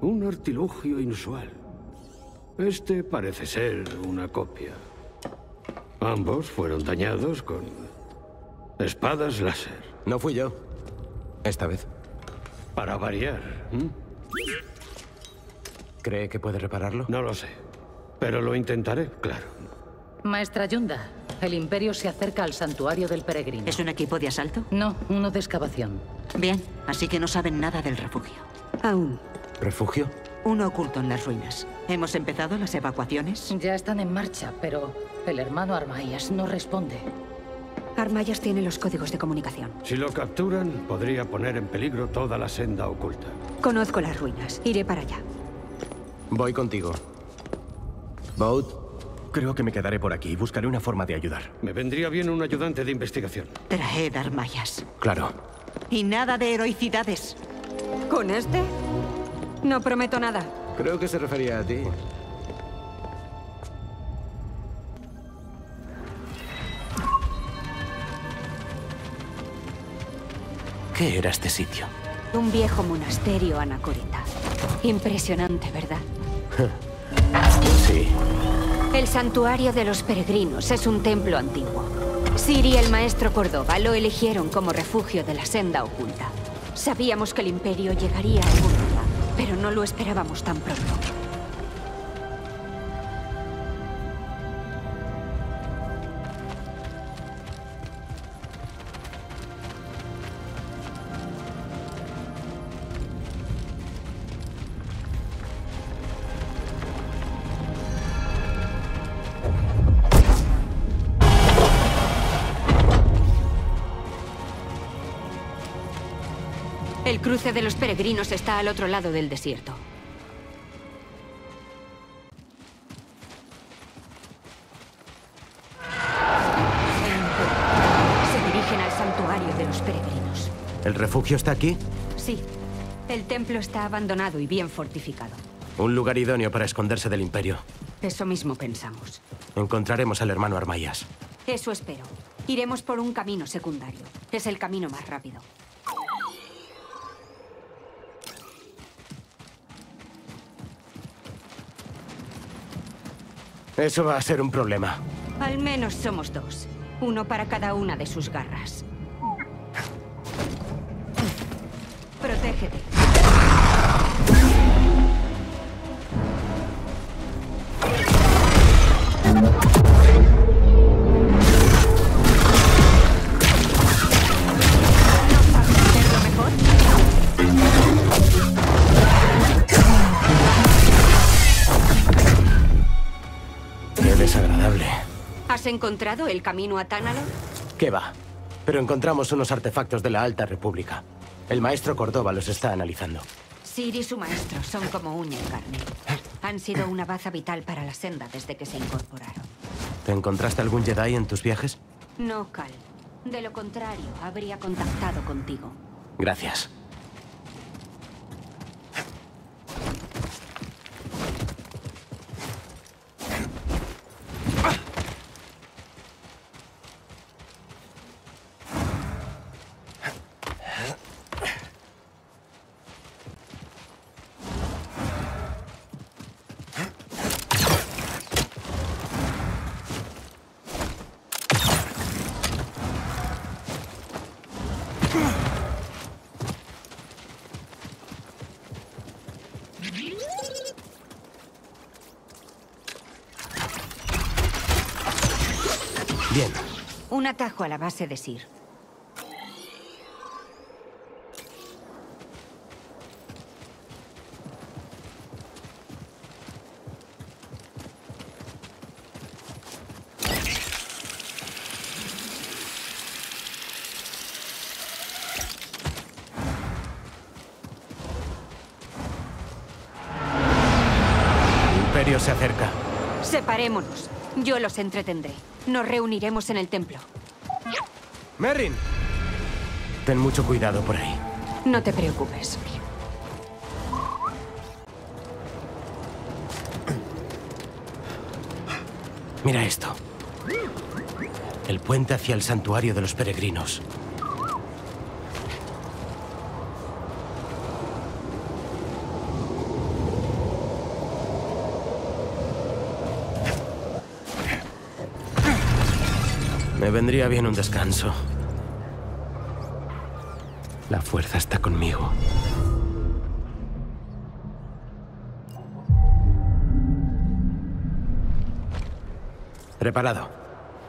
Un artilugio inusual. Este parece ser una copia. Ambos fueron dañados con espadas láser. No fui yo. Esta vez. Para variar. ¿Cree que puede repararlo? No lo sé. Pero lo intentaré, claro. Maestra Yunda, el Imperio se acerca al santuario del peregrino. ¿Es un equipo de asalto? No, uno de excavación. Bien, así que no saben nada del refugio. Aún. ¿Refugio? Uno oculto en las ruinas. ¿Hemos empezado las evacuaciones? Ya están en marcha, pero el hermano Armayas no responde. Armayas tiene los códigos de comunicación. Si lo capturan, podría poner en peligro toda la senda oculta. Conozco las ruinas. Iré para allá. Voy contigo. Boat, creo que me quedaré por aquí y buscaré una forma de ayudar. Me vendría bien un ayudante de investigación. Traed Armayas. Claro. Y nada de heroicidades. ¿Con este? No prometo nada. Creo que se refería a ti. ¿Qué era este sitio? Un viejo monasterio anacoreta. Impresionante, ¿verdad? Sí. El santuario de los peregrinos es un templo antiguo. Siri y el maestro Córdoba lo eligieron como refugio de la senda oculta. Sabíamos que el Imperio llegaría algún día, pero no lo esperábamos tan pronto. El cruce de los peregrinos está al otro lado del desierto. Se dirigen al santuario de los peregrinos. ¿El refugio está aquí? Sí. El templo está abandonado y bien fortificado. Un lugar idóneo para esconderse del Imperio. Eso mismo pensamos. Encontraremos al hermano Armayas. Eso espero. Iremos por un camino secundario. Es el camino más rápido. Eso va a ser un problema. Al menos somos dos. Uno para cada una de sus garras. Protégete. ¿No sabes hacerlo mejor? Qué desagradable. ¿Has encontrado el camino a Tanalor? ¿Qué va? Pero encontramos unos artefactos de la Alta República. El maestro Córdoba los está analizando. Siri y su maestro son como uña y carne. Han sido una baza vital para la senda desde que se incorporaron. ¿Te encontraste algún Jedi en tus viajes? No, Cal. De lo contrario, habría contactado contigo. Gracias. Bien. Un atajo a la base de Sir. El Imperio se acerca. Separémonos. Yo los entretendré. Nos reuniremos en el templo. ¡Merrin! Ten mucho cuidado por ahí. No te preocupes. Mira esto. El puente hacia el santuario de los peregrinos. Me vendría bien un descanso. La fuerza está conmigo. Preparado.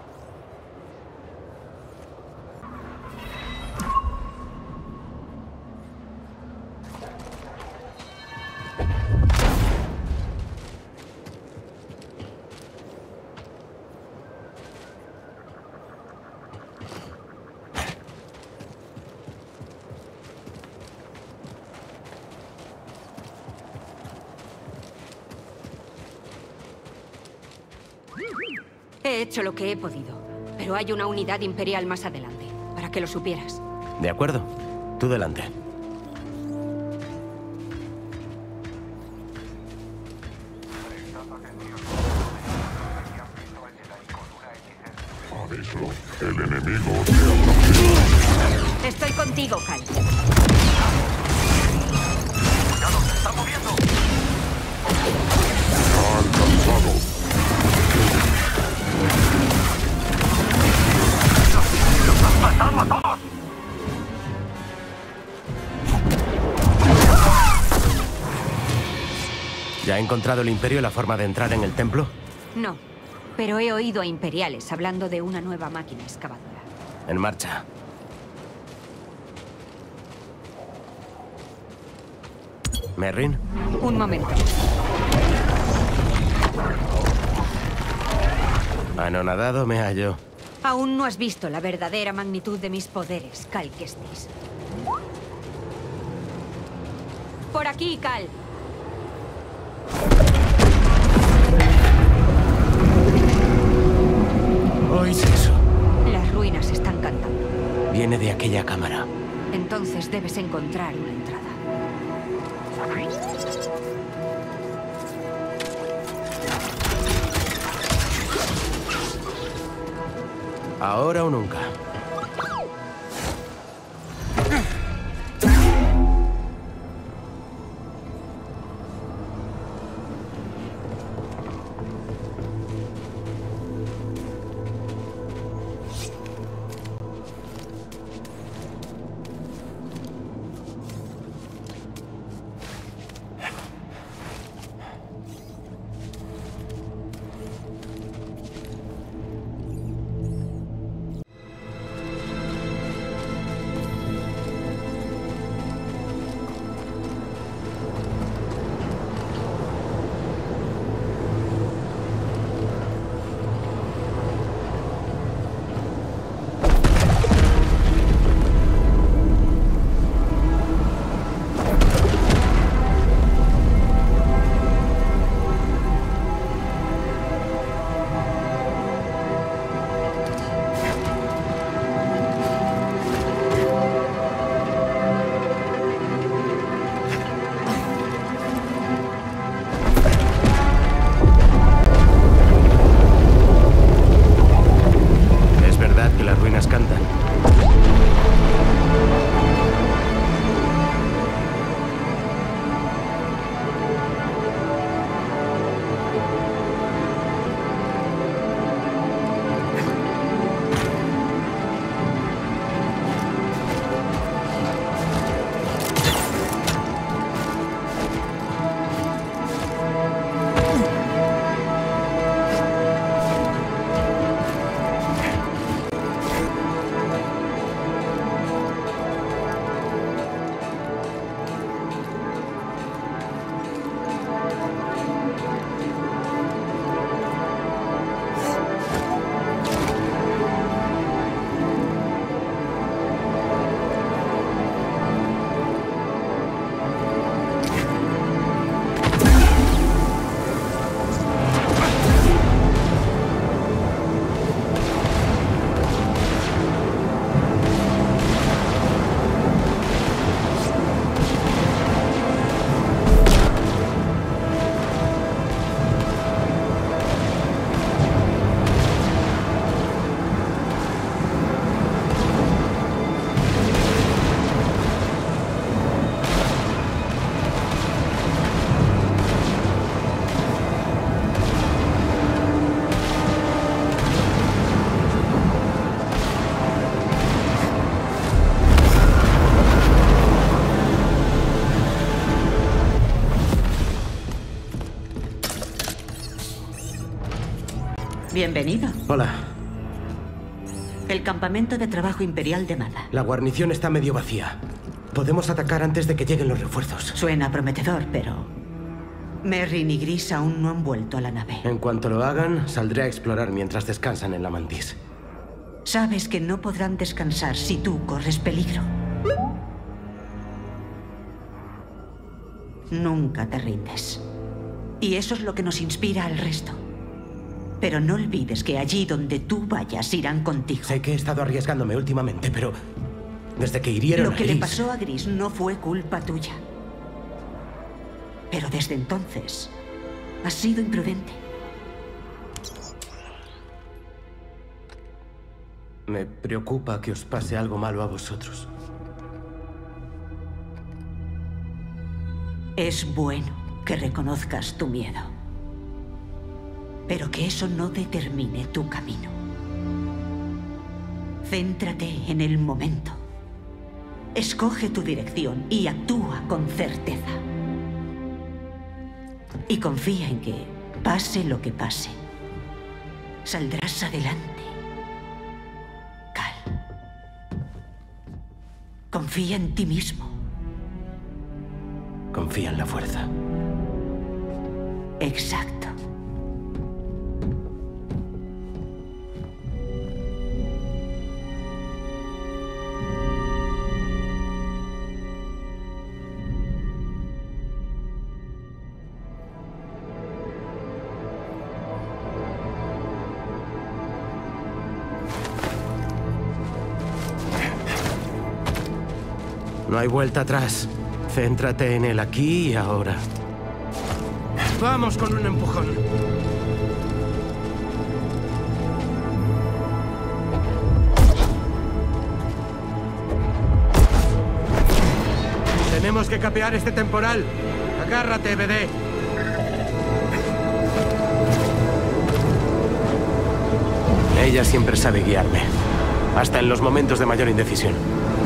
He hecho lo que he podido, pero hay una unidad imperial más adelante, para que lo supieras. De acuerdo. Tú delante. Aviso, el enemigo se aproxima. Estoy contigo, Cal. ¡Cuidado, se está moviendo! ¡Ha alcanzado! ¡Los has matado a todos! ¿Ya ha encontrado el Imperio la forma de entrar en el templo? No, pero he oído a imperiales hablando de una nueva máquina excavadora. En marcha. ¿Merrin? Un momento. Anonadado me hallo. Aún no has visto la verdadera magnitud de mis poderes, Cal Kestis. Por aquí, Cal. ¿Oís eso? Las ruinas están cantando. Viene de aquella cámara. Entonces debes encontrar una entrada. Ahora o nunca. Bienvenido. Hola. El campamento de trabajo imperial de Mada. La guarnición está medio vacía. Podemos atacar antes de que lleguen los refuerzos. Suena prometedor, pero... Merrin y Gris aún no han vuelto a la nave. En cuanto lo hagan, saldré a explorar mientras descansan en la mantis. Sabes que no podrán descansar si tú corres peligro. Nunca te rindes. Y eso es lo que nos inspira al resto. Pero no olvides que allí donde tú vayas irán contigo. Sé que he estado arriesgándome últimamente, pero... desde que hirieron Lo que a le Gris... pasó a Gris no fue culpa tuya. Pero desde entonces, has sido imprudente. Me preocupa que os pase algo malo a vosotros. Es bueno que reconozcas tu miedo. Pero que eso no determine tu camino. Céntrate en el momento. Escoge tu dirección y actúa con certeza. Y confía en que, pase lo que pase, saldrás adelante. Cal. Confía en ti mismo. Confía en la fuerza. Exacto. No hay vuelta atrás. Céntrate en el aquí y ahora. Vamos con un empujón. Tenemos que capear este temporal. Agárrate, BD. Ella siempre sabe guiarme. Hasta en los momentos de mayor indecisión.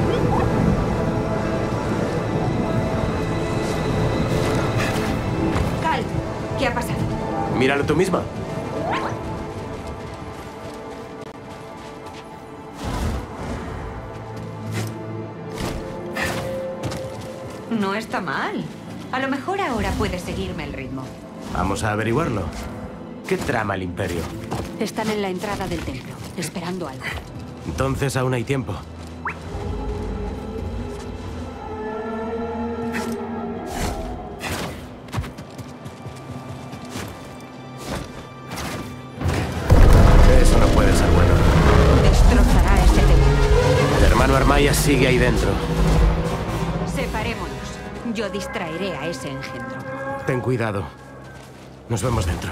¿Qué ha pasado? Míralo tú misma. No está mal. A lo mejor ahora puedes seguirme el ritmo. Vamos a averiguarlo. ¿Qué trama el Imperio? Están en la entrada del templo, esperando algo. Entonces aún hay tiempo. Eso no puede ser bueno. Destrozará ese templo. El hermano Armaya sigue ahí dentro. Separémonos. Yo distraeré a ese engendro. Ten cuidado. Nos vemos dentro.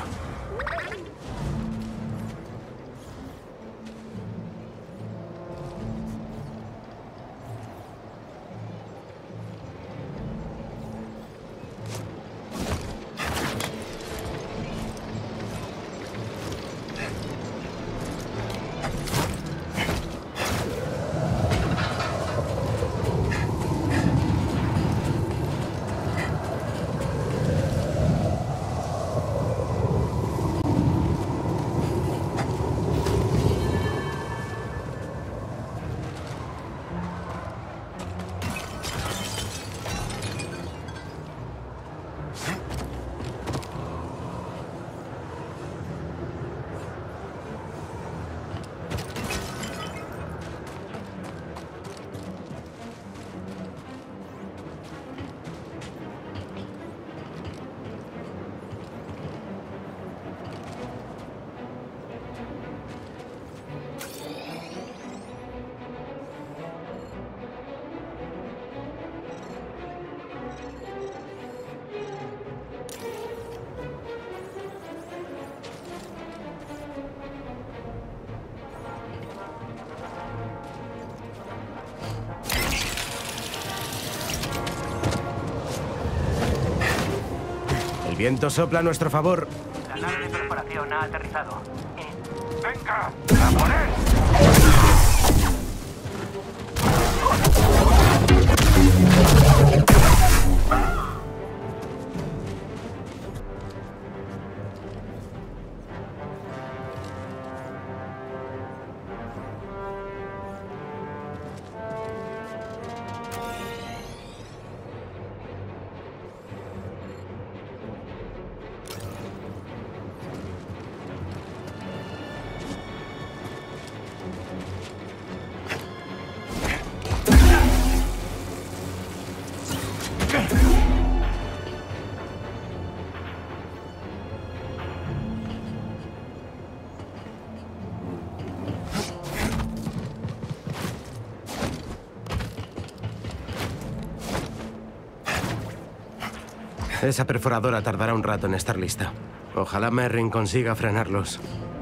El viento sopla a nuestro favor. La nave de preparación ha aterrizado. ¡Venga! ¡A por él! Esa perforadora tardará un rato en estar lista. Ojalá Merrin consiga frenarlos.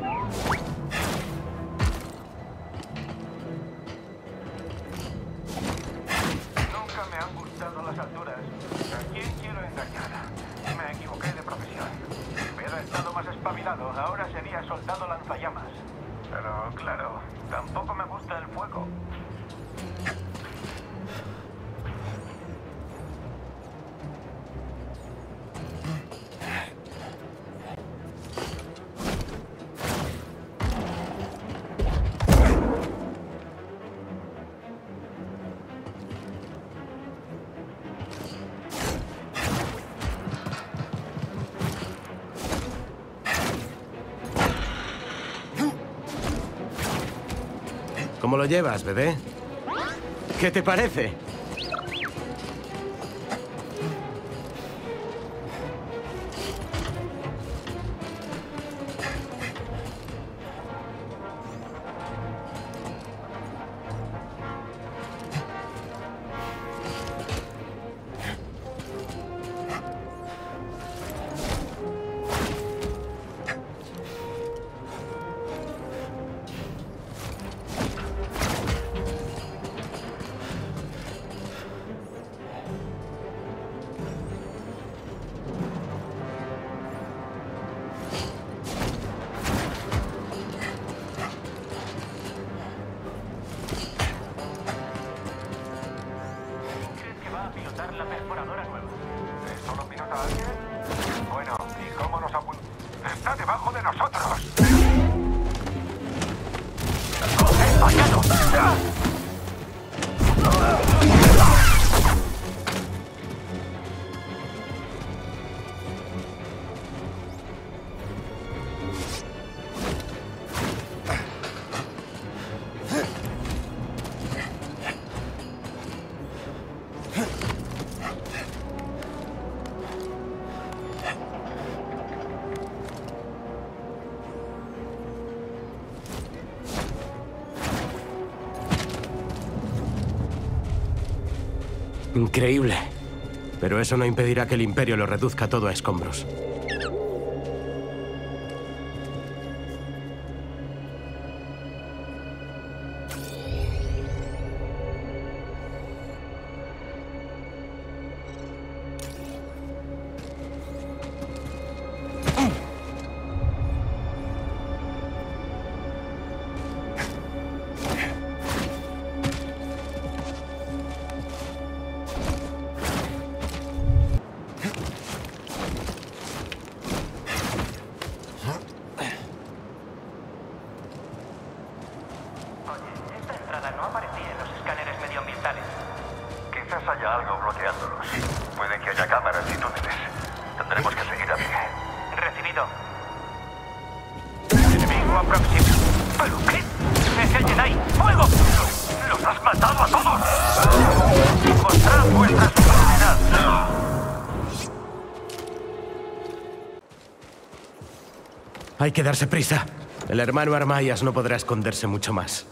Nunca me han gustado las alturas. ¿A quién quiero engañar? Me equivoqué de profesión. Si hubiera estado más espabilado, ahora sería soldado lanzallamas. Pero, claro, tampoco me gusta el fuego. ¿Cómo lo llevas, bebé? ¿Qué te parece? La perforadora nueva. ¿Esto lo pilota alguien? Bueno, ¿y cómo nos apunta? ¡Está debajo de nosotros! ¡He fallado! ¡Ah! Increíble. Pero eso no impedirá que el Imperio lo reduzca todo a escombros. No aparecía en los escáneres medioambientales. Quizás haya algo bloqueándolos. Puede que haya cámaras y túneles. Tendremos que seguir a pie. Recibido. Enemigo aproximado. ¿Pero qué? ¡Es el Jedi! ¡Fuego! ¡Los has matado a todos! ¡Mostrad vuestra superioridad! Hay que darse prisa. El hermano Armayas no podrá esconderse mucho más.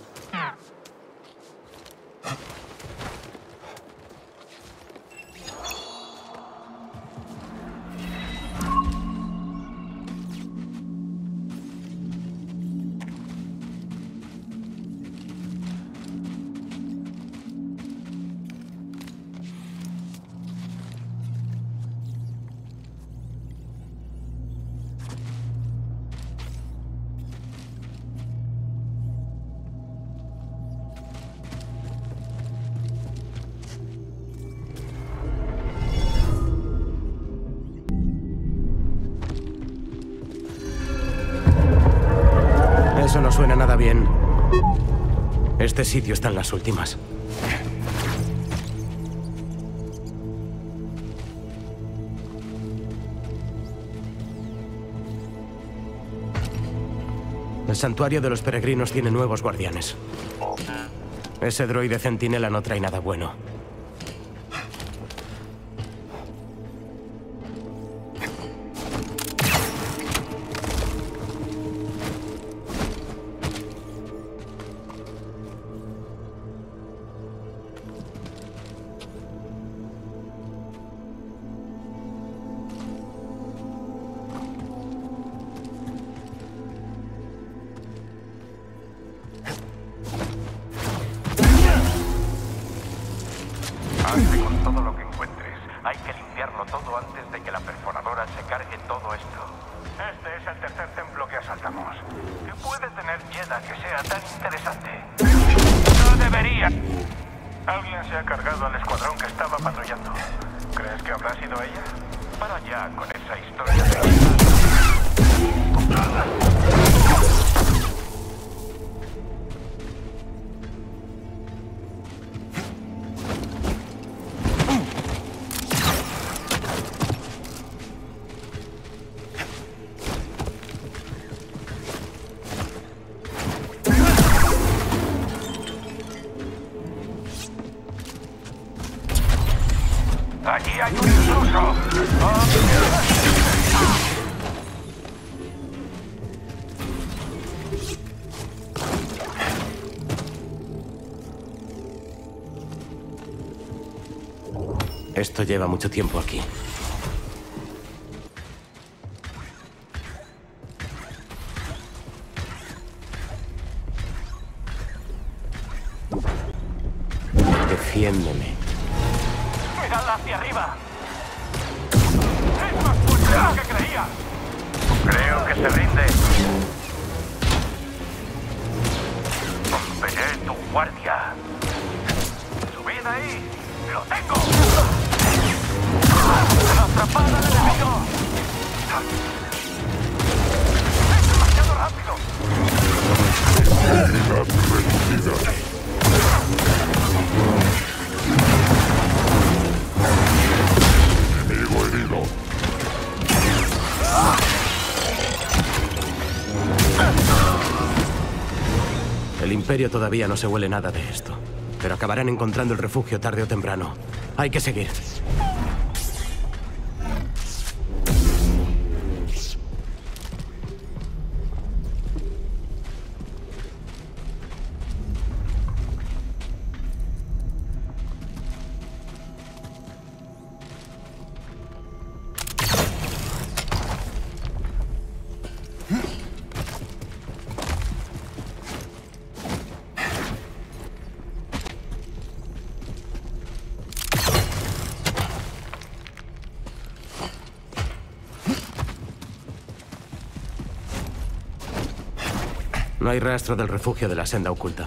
Eso no suena nada bien. Este sitio está en las últimas. El santuario de los peregrinos tiene nuevos guardianes. Ese droide centinela no trae nada bueno. era tan interesante. No debería. Alguien se ha cargado al escuadrón que estaba patrullando. ¿Crees que habrá sido ella? Para ya con esa historia de... ¡Allí hay un intruso! Esto lleva mucho tiempo aquí. Defiéndeme. ¡Miradla hacia arriba! ¡Es más fuerte de lo que creía! Creo que se rinde. Romperé tu guardia. ¡Subid ahí! ¡Lo tengo! ¡Atrapad al enemigo! ¡Es demasiado rápido! Enemigo herido. El Imperio todavía no se huele nada de esto, pero acabarán encontrando el refugio tarde o temprano. Hay que seguir. No hay rastro del refugio de la senda oculta.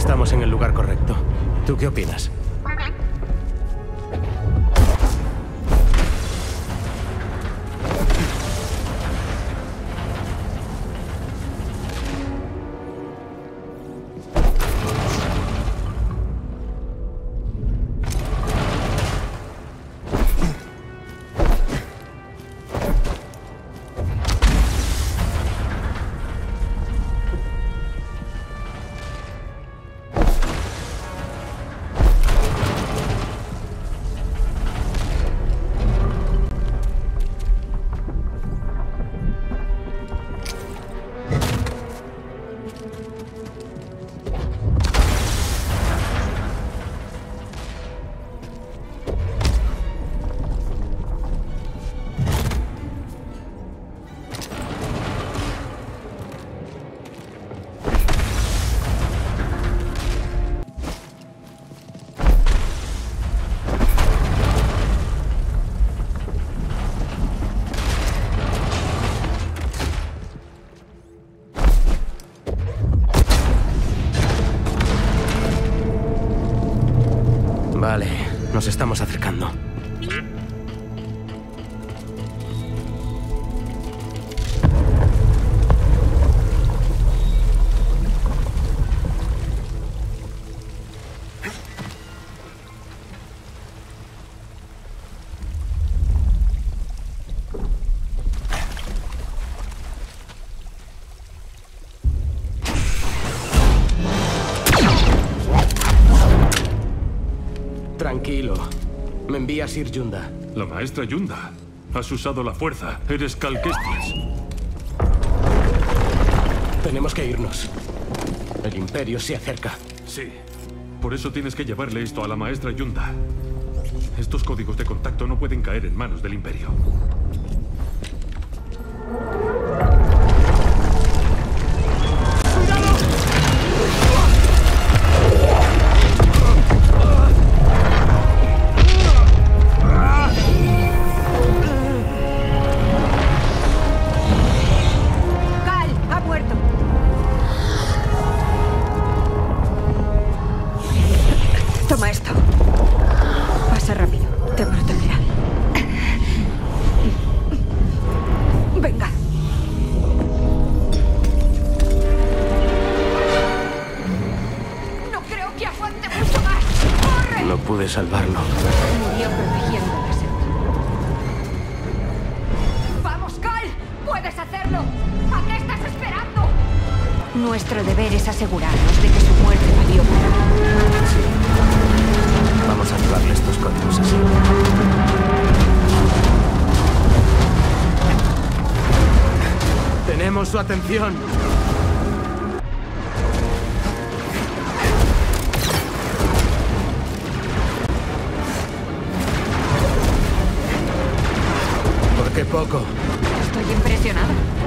estamos en el lugar correcto. ¿Tú qué opinas? Vale, nos estamos acercando. Tranquilo. Me envía Sir Yunda. La maestra Yunda. Has usado la fuerza. Eres Cal Kestis. Tenemos que irnos. El Imperio se acerca. Sí. Por eso tienes que llevarle esto a la maestra Yunda. Estos códigos de contacto no pueden caer en manos del Imperio. Toma esto. Pasa rápido. Te protegerá. Venga. No creo que aguante mucho más. ¡Corre! No pude salvarlo. Murió protegiendo la senda. ¡Vamos, Cal! ¡Puedes hacerlo! ¿A qué estás esperando? Nuestro deber es asegurarnos de que su muerte valió para nada. Sí. Vamos a activarle estos códigos así. Tenemos su atención. ¿Por qué poco? Estoy impresionada.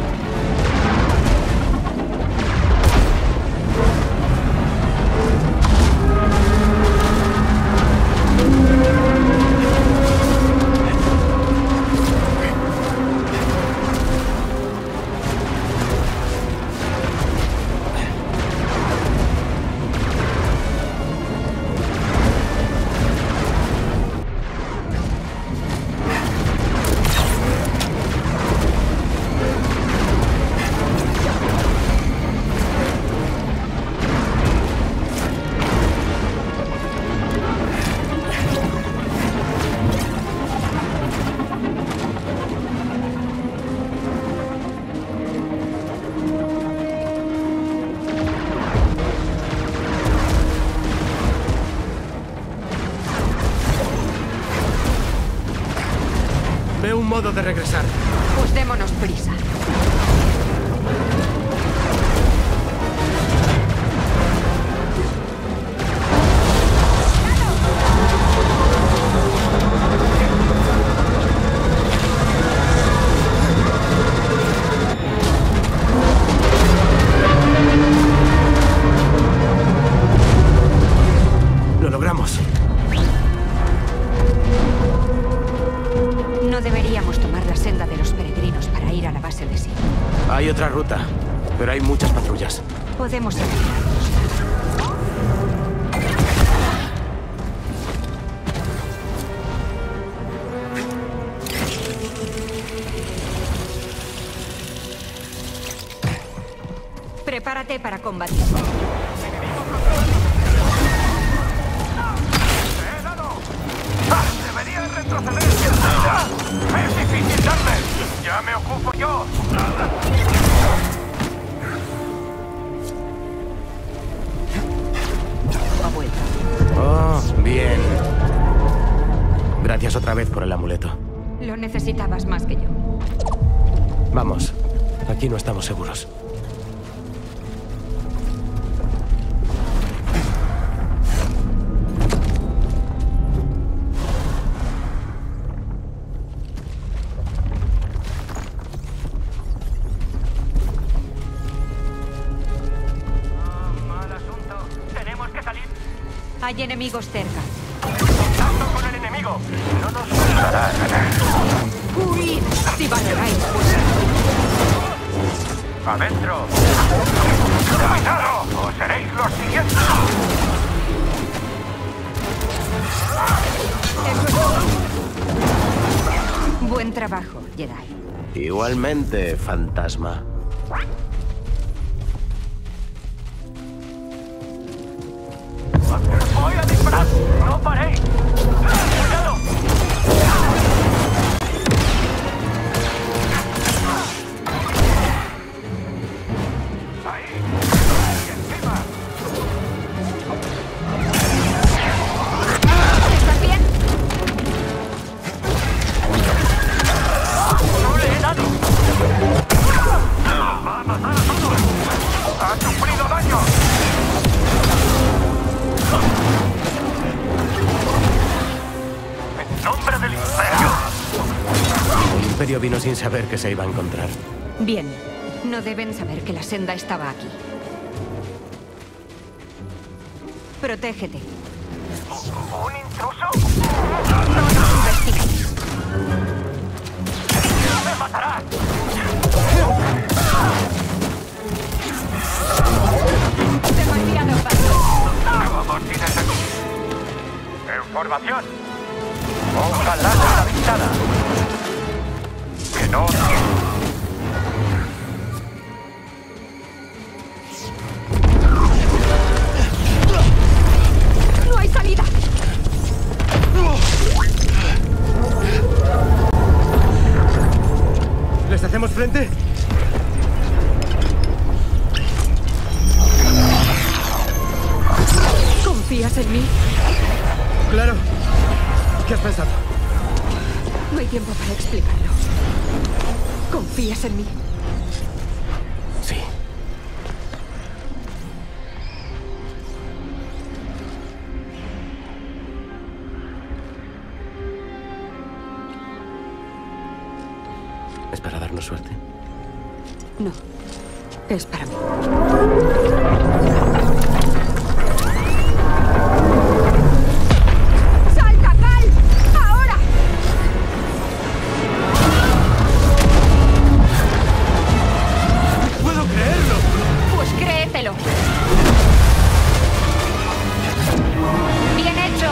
Veo un modo de regresar. Pues démonos prisa. Lo logramos. No deberíamos tomar la senda de los peregrinos para ir a la base de Sid. Hay otra ruta, pero hay muchas patrullas. Podemos evitarlos. Prepárate para combatir. ¡Debería retroceder! ¡Es difícil darme! ¡Ya me ocupo yo! Ha vuelto. Oh, bien. Gracias otra vez por el amuleto. Lo necesitabas más que yo. Vamos. Aquí no estamos seguros. Mal asunto. Tenemos que salir. Hay enemigos cerca. ¡Contacto con el enemigo! No nos costará ganar. ¡Huid! Si valoráis. ¡Adentro! ¡Cuidado! ¡O seréis los siguientes! Buen trabajo, Jedi. Igualmente, fantasma. ¡Voy a disparar! ¡No paréis! ¡Cuidado! ¡Ahí! ¡Y encima! ¿Estás bien? ¡No le he dado! ¡Va a matar a todos! ¡Ha sufrido daño! ¡En nombre del Imperio! El Imperio vino sin saber que se iba a encontrar. Bien. No deben saber que la senda estaba aquí. Protégete. ¿Un intruso? Investiga. ¡Me matará! Demasiado fácil. ¿Cómo tienes aquí? ¡Información! ¡Ojalá sea avisada! ¡Que no! ¡No hay salida! ¿Les hacemos frente? ¿Confías en mí? Claro. ¿Qué has pensado? No hay tiempo para explicarlo. ¿Confías en mí? Sí. ¿Es para darnos suerte? No. Es para mí. ¡Salta, Cal! ¡Ahora! ¡Puedo creerlo! Pues créetelo. Bien hecho.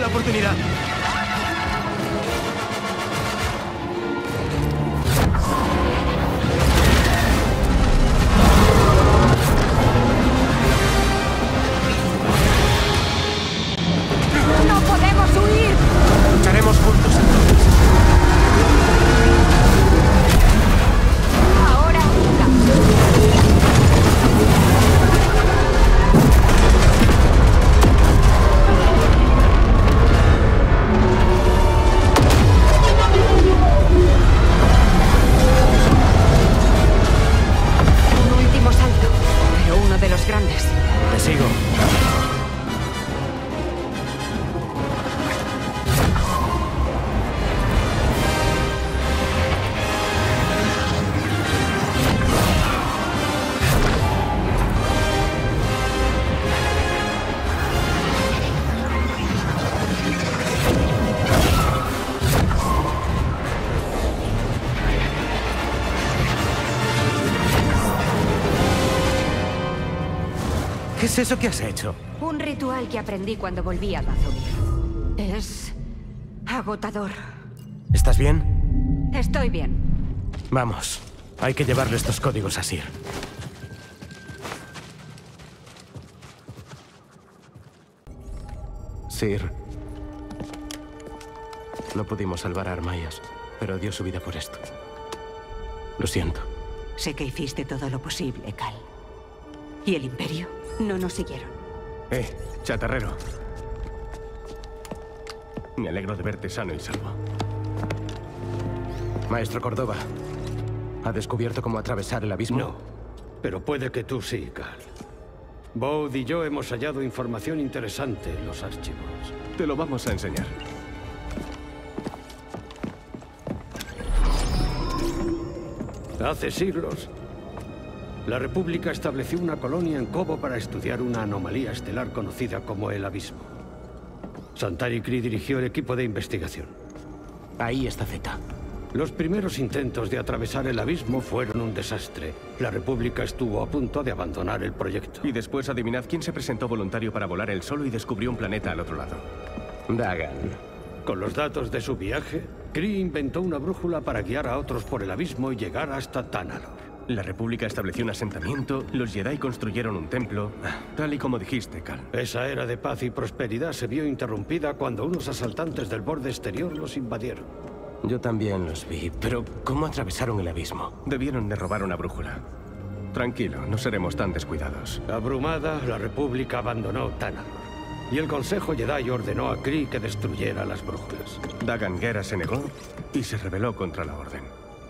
oportunidad. ¡No podemos huir! Lucharemos juntos entonces. Ahora nunca. Un último salto, pero uno de los grandes. Te sigo. ¿Qué es eso que has hecho? Un ritual que aprendí cuando volví a Dathomir. Es agotador. ¿Estás bien? Estoy bien. Vamos. Hay que llevarle estos códigos a Cir. Cir. No pudimos salvar a Armaias, pero dio su vida por esto. Lo siento. Sé que hiciste todo lo posible, Cal. ¿Y el Imperio? No nos siguieron. Chatarrero. Me alegro de verte sano y salvo. Maestro Córdoba, ¿ha descubierto cómo atravesar el abismo? No, pero puede que tú sí, Cal. Bode y yo hemos hallado información interesante en los archivos. Te lo vamos a enseñar. Hace siglos, la República estableció una colonia en Cobo para estudiar una anomalía estelar conocida como el Abismo. Santari Khri dirigió el equipo de investigación. Ahí está Zeta. Los primeros intentos de atravesar el abismo fueron un desastre. La República estuvo a punto de abandonar el proyecto. Y después adivinad quién se presentó voluntario para volar él solo y descubrió un planeta al otro lado. Dagan. Con los datos de su viaje, Khri inventó una brújula para guiar a otros por el abismo y llegar hasta Tanalor. La República estableció un asentamiento, los Jedi construyeron un templo, tal y como dijiste, Cal. Esa era de paz y prosperidad se vio interrumpida cuando unos asaltantes del borde exterior los invadieron. Yo también los vi, pero ¿cómo atravesaron el abismo? Debieron de robar una brújula. Tranquilo, no seremos tan descuidados. Abrumada, la República abandonó Tanalor. Y el Consejo Jedi ordenó a Khri que destruyera las brújulas. Dagan Gera se negó y se rebeló contra la Orden.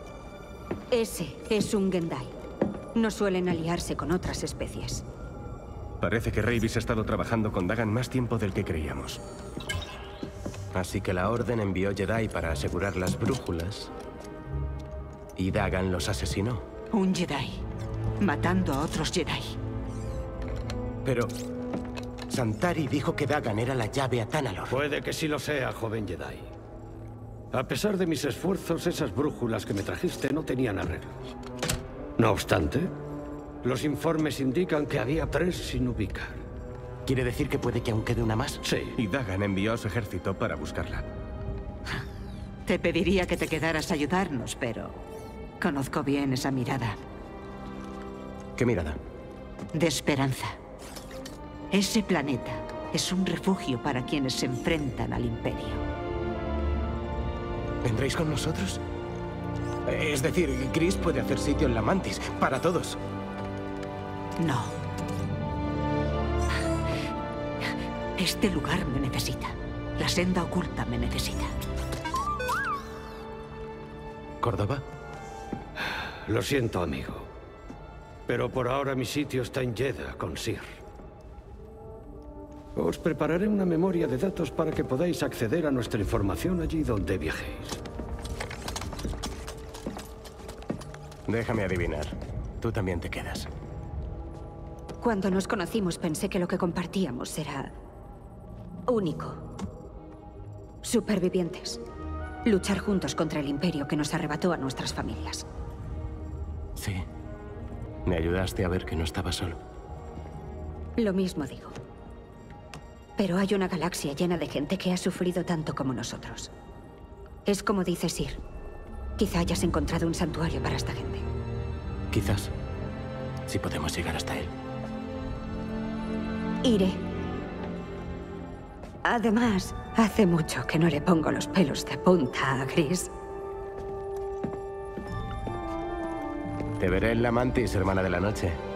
Ese es un Gendai. No suelen aliarse con otras especies. Parece que Reyvis ha estado trabajando con Dagan más tiempo del que creíamos. Así que la Orden envió Jedi para asegurar las brújulas. Y Dagan los asesinó. Un Jedi. Matando a otros Jedi. Pero Santari dijo que Dagan era la llave a Tanalor. Puede que sí lo sea, joven Jedi. A pesar de mis esfuerzos, esas brújulas que me trajiste no tenían arreglos. No obstante, los informes indican que había 3 sin ubicar. ¿Quiere decir que puede que aún quede una más? Sí. Y Dagan envió a su ejército para buscarla. Te pediría que te quedaras a ayudarnos, pero conozco bien esa mirada. ¿Qué mirada? De esperanza. Ese planeta es un refugio para quienes se enfrentan al Imperio. ¿Vendréis con nosotros? Es decir, Chris puede hacer sitio en la Mantis, para todos. No. Este lugar me necesita. La senda oculta me necesita. ¿Córdoba? Lo siento, amigo. Pero por ahora mi sitio está en Jedha, con Cir. Os prepararé una memoria de datos para que podáis acceder a nuestra información allí donde viajéis. Déjame adivinar. Tú también te quedas. Cuando nos conocimos pensé que lo que compartíamos era único. Supervivientes. Luchar juntos contra el Imperio que nos arrebató a nuestras familias. Sí. Me ayudaste a ver que no estaba solo. Lo mismo digo. Pero hay una galaxia llena de gente que ha sufrido tanto como nosotros. Es como dice Sir. Quizá hayas encontrado un santuario para esta gente. Quizás. Si podemos llegar hasta él. Iré. Además, hace mucho que no le pongo los pelos de punta a Gris. Te veré en la Mantis, hermana de la noche.